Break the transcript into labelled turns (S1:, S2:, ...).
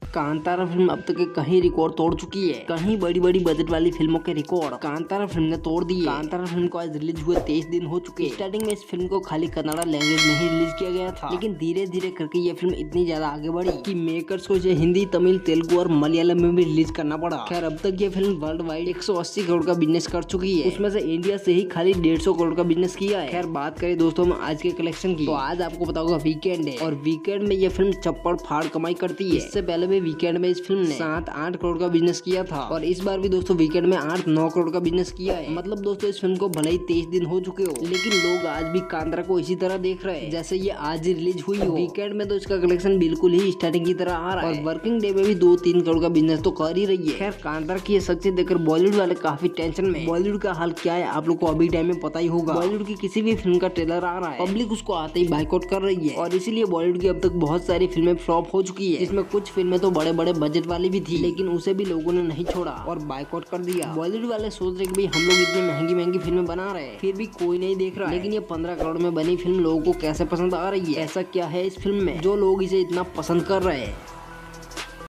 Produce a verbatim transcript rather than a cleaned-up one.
S1: Kantara film अब तक के कहीं रिकॉर्ड तोड़ चुकी है, कहीं बड़ी बड़ी बजट वाली फिल्मों के रिकॉर्ड कांतारा फिल्म ने तोड़ दिए। कांतारा फिल्म को आज रिलीज हुए तेईस दिन हो चुके। स्टार्टिंग में इस फिल्म को खाली कन्नड़ा लैंग्वेज में ही रिलीज किया गया था, लेकिन धीरे धीरे करके ये फिल्म इतनी ज्यादा आगे बढ़ी कि मेकर्स को इसे हिंदी, तमिल, तेलुगु और मलयालम में भी रिलीज करना पड़ा। खैर अब तक ये फिल्म वर्ल्ड वाइड एक सौ अस्सी करोड़ का बिजनेस कर चुकी है, उसमें से इंडिया से ही खाली डेढ़ सौ करोड़ का बिजनेस किया है। खैर बात करें दोस्तों हम आज के कलेक्शन की, तो आज आपको बताऊंगा वीकेंड है और वीकेंड में ये फिल्म चप्पड़ फाड़ कमाई करती है। इससे पहले भी वीकेंड में इस फिल्म ने सात आठ करोड़ का बिजनेस किया था और इस बार भी दोस्तों वीकेंड में आठ नौ करोड़ का बिजनेस किया है। मतलब दोस्तों इस फिल्म को भले ही तेईस दिन हो चुके हो, लेकिन लोग आज भी कांतारा को इसी तरह देख रहे हैं जैसे ये आज ही रिलीज हुई हो। वीकेंड में तो इसका कलेक्शन बिल्कुल ही स्टार्टिंग की तरह आ रहा है और वर्किंग डे में भी दो तीन करोड़ का बिजनेस तो कर ही रही है। खैर कांतारा की ये सक्सेस देखकर बॉलीवुड वाले काफी टेंशन में। बॉलीवुड का हाल क्या है आप लोग को अभी टाइम में पता ही होगा। बॉलीवुड की किसी भी फिल्म का ट्रेलर आ रहा है, पब्लिक उसको आते ही बाइकआउट कर रही है और इसीलिए बॉलीवुड की अब तक बहुत सारी फिल्में फ्लॉप हो चुकी है, जिसमें कुछ फिल्में तो बड़े बड़े बजट वाली भी थी, लेकिन उसे भी लोगों ने नहीं छोड़ा और बाइकआउट कर दिया। बॉलीवुड वाले सोच रहे कि भाई हम लोग इतनी महंगी महंगी फिल्में बना रहे हैं फिर भी कोई नहीं देख रहा है, लेकिन ये पंद्रह करोड़ में बनी फिल्म लोगों को कैसे पसंद आ रही है। ऐसा क्या है इस फिल्म में जो लोग इसे इतना पसंद कर रहे हैं।